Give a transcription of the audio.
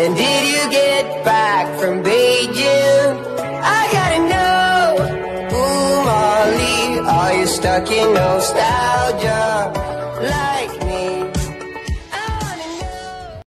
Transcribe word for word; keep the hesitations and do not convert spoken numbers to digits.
When did you get back from Beijing? I gotta know. Ooh, Molly, are you stuck in nostalgia?